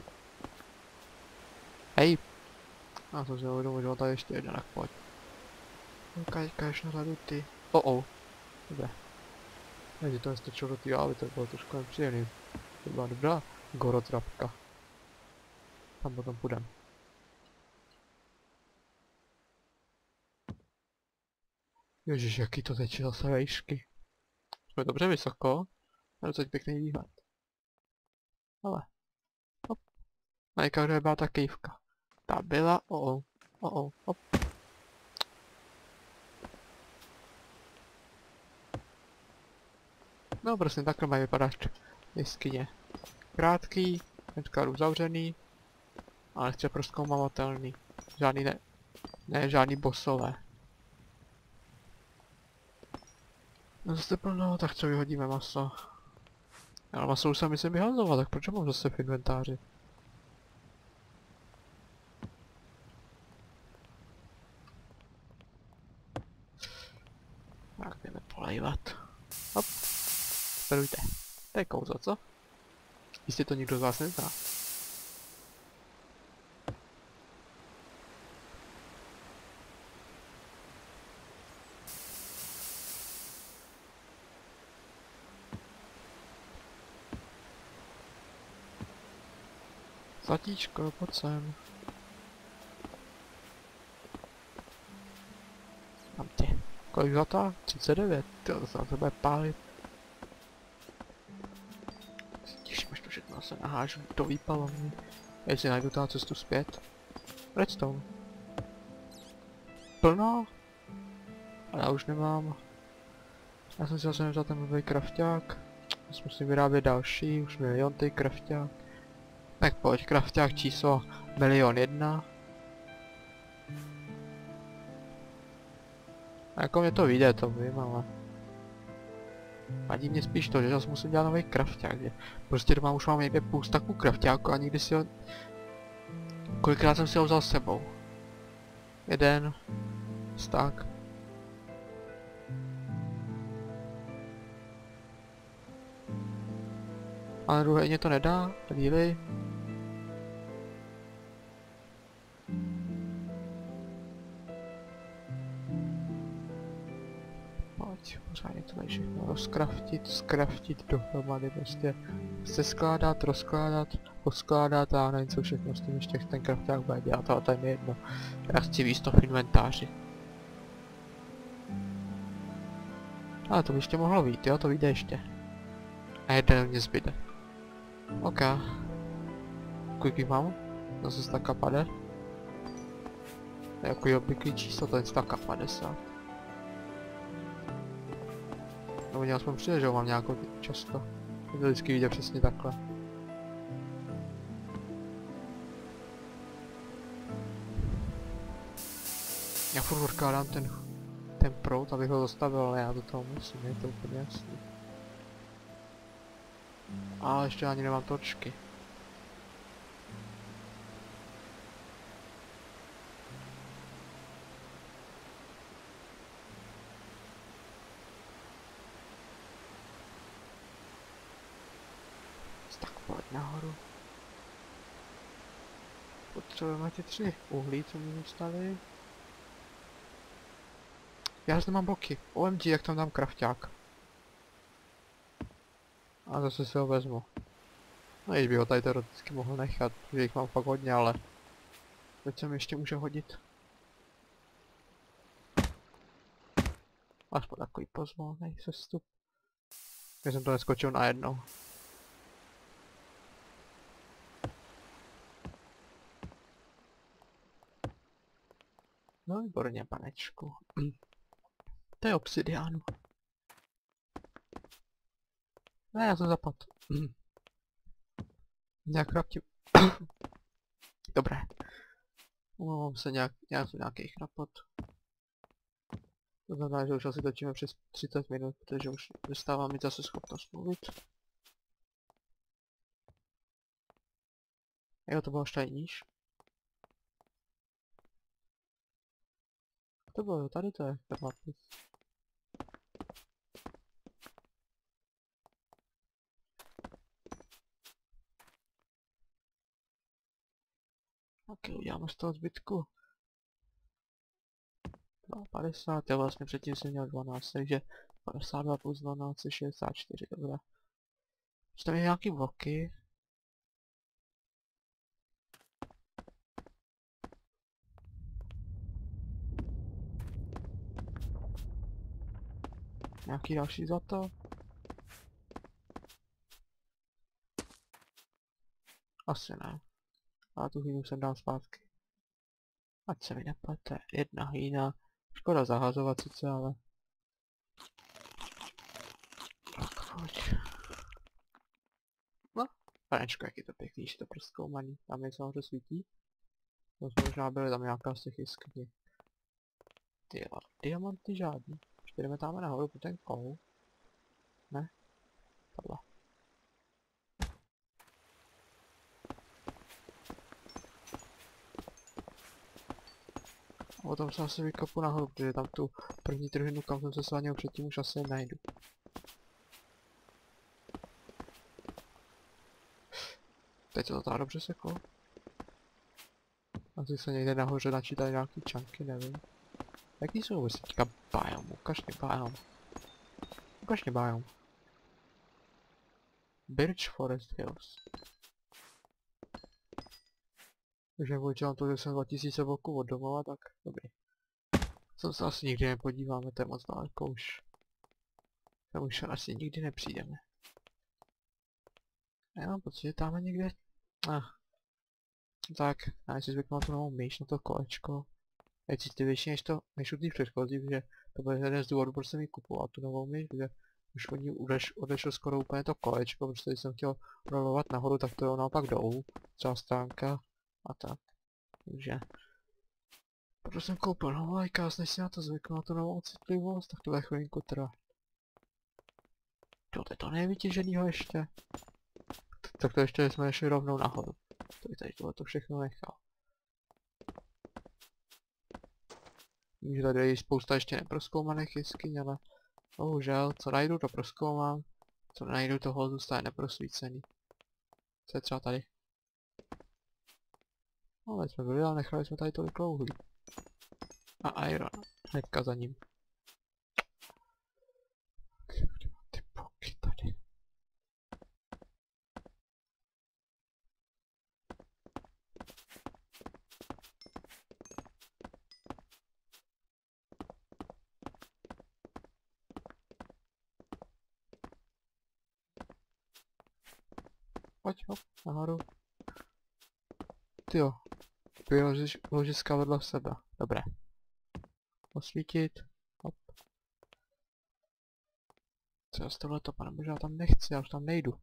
Hej! Já jsem si uvědomil, že on tady ještě jeden, tak pojď. Teďka jdeš na řadu ty. Oh oh. Dobré. Takže to nestačilo do té lávy, to bylo trošku nepříjemný. To byla dobrá gorotrapka. Tam potom půjdem. Ježiš, jaký to teče zase vejšky. Jsme dobře vysoko, a docela pěkný výhled. Ale, hop. Majka, kde byla ta kejvka? Ta byla, o o, o o, hop. No prostě takhle mají vypadat jeskyně. Krátký, hnedka uzavřený, ale lehce prozkoumavatelný. Žádný ne, ne žádný bossové. No zase plno, tak co vyhodíme maso? Ale maso už jsem myslím vyhazoval, tak proč mám zase v inventáři? Tak jdeme polejvat. Hop. Sledujte. To je kouzlo, co? Jistě to nikdo z vás nezná. Zlatíčko, pojď sem. Mám tě. Kolik zlatá? třicet devět. To se na tebe pálit. Těším, až to všechno se nahážu do výpalovny. Jestli najdu ta cestu zpět. Redstone. Plno. Ale já už nemám. Já jsem si zase nevzal ten nový krafťák. Musím vyrábět další, už milion tej krafťák. Tak pojď, krafťák číslo milion jedna. A jako mě to vyjde, to vím, ale... Vadí mě spíš to, že zase musím dělat nový krafťák, že... Prostě doma už mám někde půl staku krafťáku a nikdy si ho... Kolikrát jsem si ho vzal s sebou? Jeden... Stak. Ale druhé mě to nedá, díly. Pojď, pořádně to tady všechno rozkraftit, skraftit dohromady, prostě se skládat, rozkládat, poskládat a nevím co všechno s tím ještě ten krafták bude dělat, ale to je mi jedno. Já chci víc v inventáři. Ale to by ještě mohlo být, jo, to vyjde ještě. A jeden mě zbyde. OK. Kolik mám? Zase staka pade. Jako je obvyklý číslo, to je staka padesát. No mě aspoň přijde, že ho mám nějakou často. To vždycky vyjde přesně takhle. Já furt odkládám ten, ten proud, abych ho dostavil, ale já do toho musím, je to úplně jasný. Ale ještě ani nemám točky. Tak pojď nahoru. Potřebujeme ty tři uhlí, co mi zůstaly. Já zde mám bloky. O M G, jak tam dám krafťák. A zase si ho vezmu. No již bych ho tady teoreticky mohl nechat, protože jich mám fakt hodně, ale... Teď se mi ještě může hodit. Aspoň takový pozvolný sestup. Já jsem to neskočil najednou. No výborně, panečku. To je obsidiánu. Ne, já jsem zapadl. Nějak chraptím. Dobré. Umávám se nějak, nějak nějaký chrapot. To znamená, že už asi točíme přes třicet minut, protože už vystává mi zase schopnost mluvit. Jo, to bylo až tady níž. To bylo, tady to je, ten lapis. Ok, uděláme z toho zbytku. padesát, já vlastně předtím jsem měl dvanáct, takže padesát dva plus dvanáct, šedesát čtyři, dobré. Tam je nějaký bloky. Nějaký další zlato? Asi ne. Ale tu hýnu jsem dal zpátky. Ať se mi neplete. Jedna hýna. Škoda zahazovat sice, ale... Tak pojď. No, panečko, jak je to pěkný, že to prozkoumaný. Tam něco nahoře svítí. To možná byly tam nějaká z těch jiskní. Ty jo, diamanty žádný. Ještě jdeme tam nahoru po ten kol. Ne? Tohle. A potom se asi vykopu nahoru, protože tam tu první trhinu, kam jsem se sváněl předtím, už asi najdu. Teď se to tak dobře seklo. Asi se někde nahoře načítají nějaký čanky, nevím. Jaký jsou vůbec teďka biom? Ukaž mě biom. Ukaž mě biom. Birch Forest Hills. Když nepočítám to, že jsem dva tisíce vlků od domova, tak dobrý. Sem se asi nikdy nepodíváme, to je moc daleko už. Tam už asi nikdy nepřijdeme. Já mám pocit, že tam je někde... Ah. Tak, já si zvyknu na tu novou myš, na to kolečko. Je citlivější než to, než u té předchozí, protože to byl jeden z důvodů, proč jsem ji kupoval tu novou myš, protože už od ní odeš, odešlo skoro úplně to kolečko, protože když jsem chtěl rolovat nahoru, tak to je naopak dolů, třeba stránka a tak. Takže... Proto jsem koupil novou lajkás, než si na to zvyknu, na tu novou citlivost, tak to bude chvilinku trvat. Jo, to je to nevytěženýho ještě. Tak to ještě jsme nešli rovnou nahoru. To by tady tohle to všechno nechal. Vím, že tady je spousta ještě neprozkoumaných jeskyň, ale bohužel, co najdu, to prozkoumám. Co najdu, toho zůstane neprosvícený. Co je třeba tady? No, tady jsme byli, ale nechali jsme tady tolik uhlí. A iron, hnedka za ním. Ty boky tady. Pojď, hop, nahoru. Tyjo, vyložíš ložiska vedle sebe. Dobré. Osvítit. Hop. Co já z tohleto, pane bože, já tam nechci, já už tam nejdu.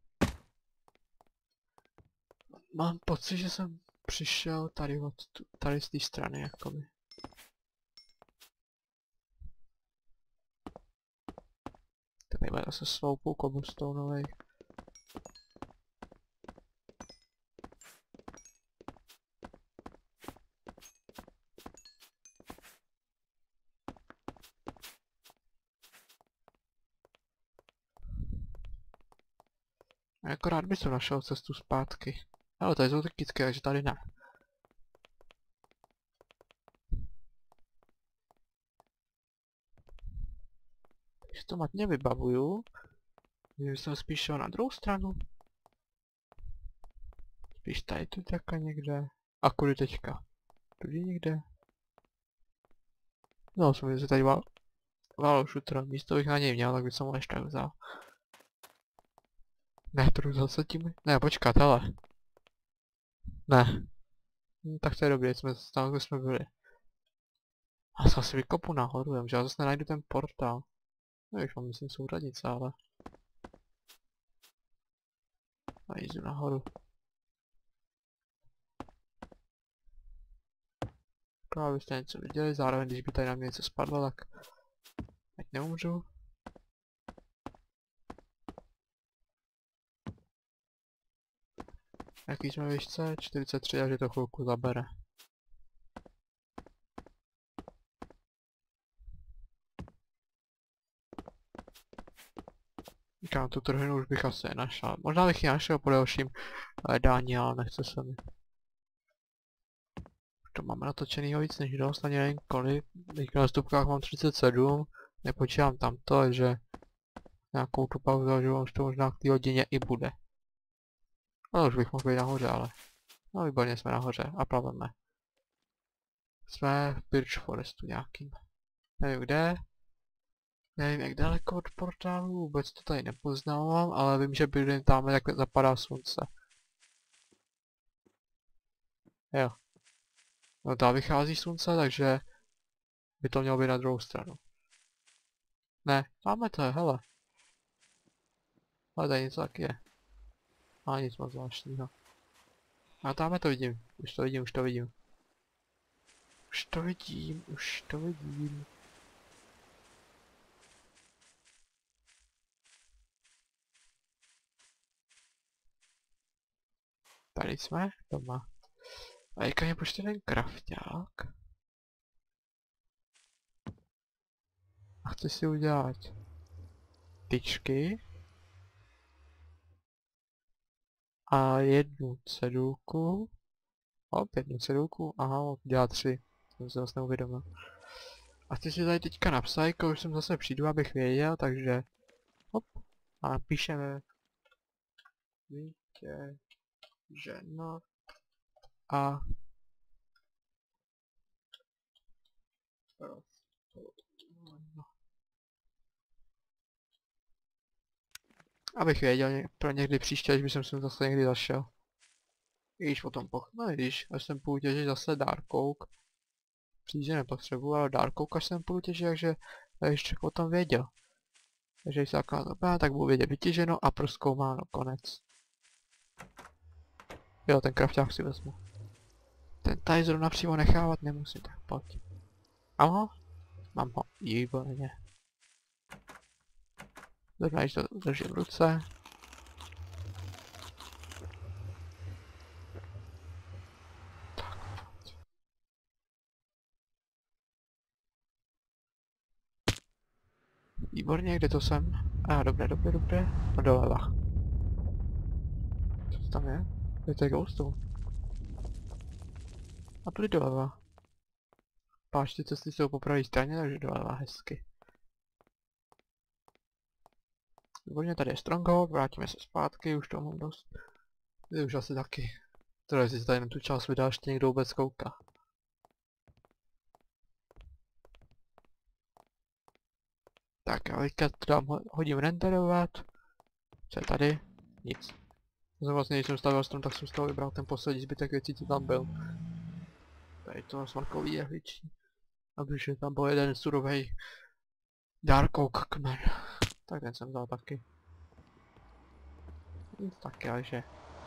Mám pocit, že jsem přišel tady od tu, tady z té strany, jakoby. Tady bude zase sloupu cobblestoneovej. Jako rád bych to našel cestu zpátky. Ale tady jsou ty kytky, takže tady ne. Takže to matně vybavuju. Že jsem spíš šel na druhou stranu. Spíš tady tu taka někde. A kudy teďka? Tudy někde? No, jsem že tady val... Valo shooter. Místo bych na něj měl, tak bych jsem ho ještě tak vzal. Ne, to jdu zase tím... Ne, počkat, hele. Ne. Hm, tak to je dobré, jsme tam, kde jsme byli. A já asi vykopu nahoru, že já zase nenajdu ten portál. No, už mám myslím souřadnice, ale... A jdu nahoru. Právě byste něco viděli, zároveň když by tady na mě něco spadlo, tak... Ať neumřu. Jaký jsme výšce? čtyřicet tři, takže to chvilku zabere. Říkám, tu trhinu už bych asi našel. Možná bych ji našel po dalším hledání, ale nechce se mi. Už to máme natočenýho víc než dost, ani nevím kolik. Teďka na stupkách mám třicet sedm, nepočítám tamto, že nějakou tu pauzu, že už to možná k té hodině i bude. Ale už bych mohl být nahoře, ale... No výborně, jsme nahoře a plaveme. Jsme v Birch Forestu nějakým. Nevím kde. Nevím jak daleko od portálu, vůbec to tady nepoznávám, ale vím, že bydlím tam, jak zapadá slunce. Jo. No tam vychází slunce, takže by to mělo být na druhou stranu. Ne, máme to, hele. Ale tady něco taky je. A nic moc zvláštního. A tamhle to vidím, už to vidím, už to vidím. Už to vidím, už to vidím. Tady jsme doma. A jaká je počte ten krafťák? A chci si udělat tyčky. A jednu cedulku. Hop, jednu cedulku. Aha, dělá tři. Jsem se vlastně uvědomil. A chci si tady teďka napsat, jako už jsem zase přijdu, abych věděl, takže... Hop. A píšeme... Vítěženo. A... Abych věděl pro někdy příště, až bych jsem zase někdy zašel. I když potom poch... No když, až jsem půjdu těžit zase Dark Oak. Příště nepotřebuji, ale Dark Oak až jsem půjdu těžit, takže ještě potom věděl. Takže když se takhle zapá, tak budu vědět vytěženo a prozkoumáno, konec. Jo, ten krafťák si vezmu. Ten tady zrovna přímo nechávat nemusím, tak pojď. Mám ho? Mám ho, výborně. Zrovna, když to držím v ruce. Výborně, kde to jsem? A ah, dobré, dobré, dobré. No doleva. Co to tam je? Je to ghostou. A tudy doleva. Páč, ty cesty jsou po pravé straně, takže doleva hezky. Výborně, tady je Stronghold, vrátíme se zpátky, už to mám dost. Je už asi taky. Teda jestli se tady na tu část videa ještě někdo vůbec kouká. Tak já teďka to dám, hodím renderovat. Co je tady? Nic. Jsem vlastně, když jsem stavil strom, tak jsem z toho vybral ten poslední zbytek věcí, co tam byl. Tady to smrkový jehličí. A když tam byl jeden surovej Dark Oak kmen. Tak ten jsem vzal taky. Nic taky, ale že...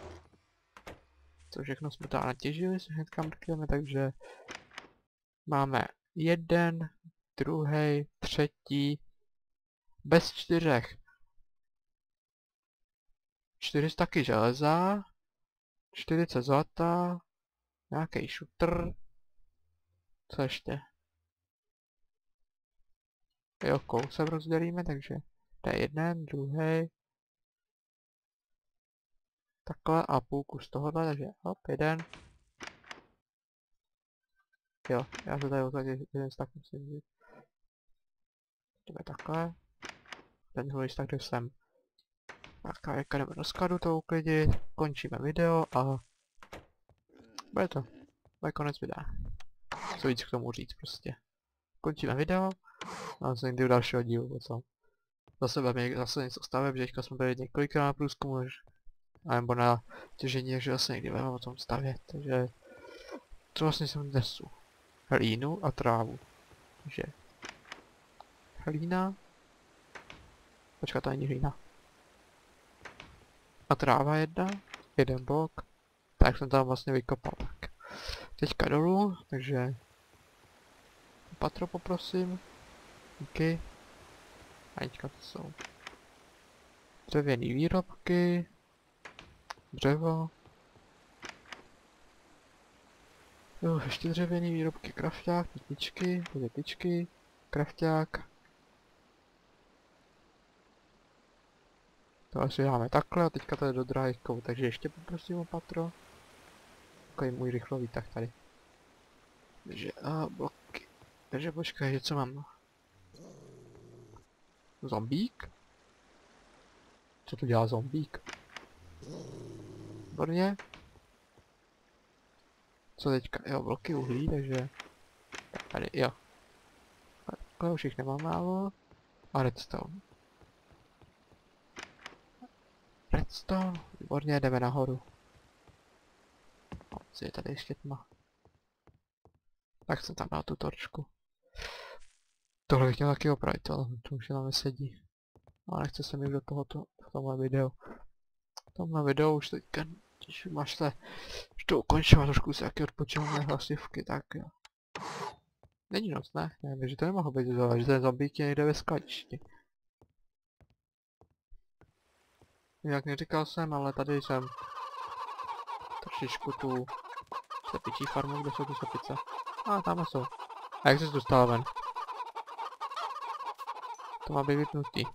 To všechno jsme tady natěžili, se hnedka mrkneme, takže... Máme jeden, druhý, třetí... Bez čtyřech. čtyři taky železa. čtyřicet zlata. Nějaký šutr. Co ještě? Jo, kousek rozdělíme, takže to je jeden, druhý. Takhle a půlku z tohohle, takže hop, jeden. Jo, já se tady odsadě jeden tak musím vzít. To je takhle. Tenhle tak jde sem. Tak a jak jdeme do skladu to uklidit, končíme video a... Bude to. Bude konec videa. Co víc k tomu říct prostě. Končíme video. A se někdy u dalšího dílu potom. Zase budeme zase něco staveb, že jsme byli několikrát na průzkumu, nebo na těžení, takže zase někdy budeme o tom stavět, takže... Co vlastně jsem dnesu? Hlínu a trávu. Takže... Hlína... Počkat, to není hlína. A tráva jedna, jeden blok. Tak jsem tam vlastně vykopal, tak. Teďka dolů, takže... Patro poprosím. Díky. A teďka to jsou dřevěný výrobky, dřevo. Jo, ještě dřevěný výrobky, krafťák, tyčky, tady tyčky, krafťák. To asi dáme takhle a teďka tady do drájkou, takže ještě poprosím o patro. Takový můj rychlový tak tady. Takže a bloky. Takže počkej, že co mám? Zombík? Co tu dělá zombík? Výborně. Co teďka? Jo, bloky uhlí, takže... Tak tady, jo. Takhle už jich nemám málo. A redstone. Redstone, výborně, jdeme nahoru. No, je tady ještě tma. Tak jsem tam dal tu torčku. Tohle bych měl taky opravit, ale to už nám nesedí. Ale nechce se mi do tohoto, v tomhle videu. V tomhle videu už teďka, když mášle, už to ukončím a trošku se taky odpočinu mé hlasivky, tak jo. Není noc, ne? Nevím, že to nemohlo být zole, že ten zombík je někde ve skladišti. Jak neříkal jsem, ale tady jsem trošičku tu slepičí farmu, kde jsou ty slepice. A tamhle jsou. A jak jsi se dostal ven? To má být vypnutý.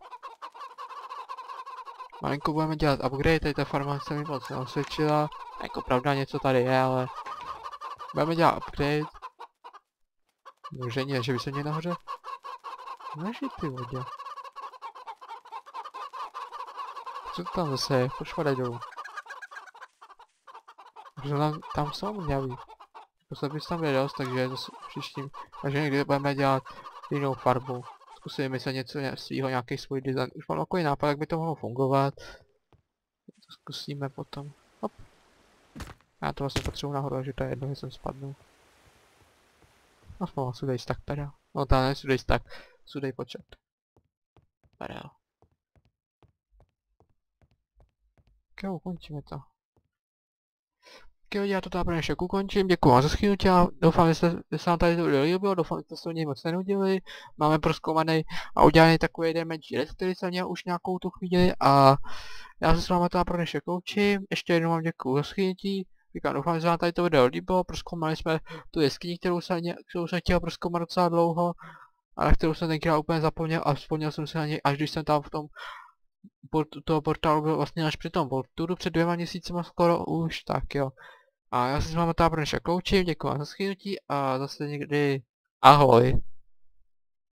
Malinko budeme dělat upgrade, tady ta farma se mi moc neosvědčila. Jako pravda něco tady je, ale... Budeme dělat upgrade. Můžení, že by se mě nahoře... Nežij ty vodě. Co to tam zase je? Pošpadaj dolů. Protože tam, tam jsou mňaví. Posledně bys tam nedost, takže zase příštím. Takže někdy budeme dělat jinou farbu. Zkusíme se něco svýho, nějaký svůj design. Už mám takový nápad, jak by to mohlo fungovat. To zkusíme potom. Hop. Já to vlastně potřebuji nahoru, takže to je jedno, že jsem spadnul. Aspoň sudej stack teda. No tam ne sudej stack, sudej počet. Perel. Tak ukončíme to. Tak já to tady pro dnešek ukončím, děkuji vám za schytnutí a doufám, že se, že se vám tady to video líbilo, doufám, že jste se o něj moc nenudili. Máme prozkoumaný a udělaný takový jeden menší rest, který jsem měl už nějakou tu chvíli a já se s vámi to pro dnešek loučím. Ještě jednou vám děkuji za schytnutí. Říkám, doufám, že se vám tady to video líbilo, prozkoumali jsme tu jeskyni, kterou jsem, kterou jsem chtěl prozkoumat docela dlouho, ale kterou jsem tenkrát úplně zapomněl a vzpomněl jsem se na něj, až když jsem tam v tom port, toho portálu byl vlastně až při tom World před dvěma měsícima skoro už, tak jo. A já se s vámi tady pro dnešek loučím, děkuji vám za schytnutí a zase někdy ahoj.